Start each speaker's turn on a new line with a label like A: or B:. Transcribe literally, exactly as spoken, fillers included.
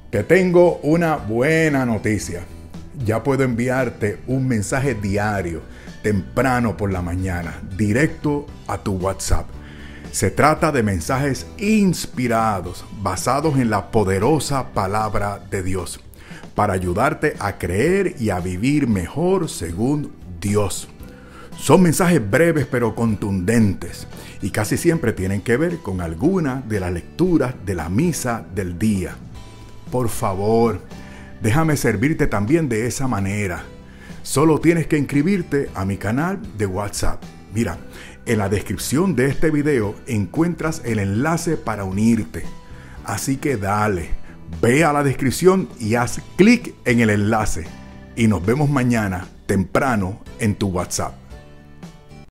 A: Te tengo una buena noticia. Ya puedo enviarte un mensaje diario, temprano por la mañana, directo a tu WhatsApp. Se trata de mensajes inspirados, basados en la poderosa palabra de Dios, para ayudarte a creer y a vivir mejor según Dios. Son mensajes breves pero contundentes y casi siempre tienen que ver con alguna de las lecturas de la misa del día. Por favor, déjame servirte también de esa manera. Solo tienes que inscribirte a mi canal de WhatsApp. Mira, en la descripción de este video encuentras el enlace para unirte. Así que dale, ve a la descripción y haz clic en el enlace. Y nos vemos mañana temprano en tu WhatsApp.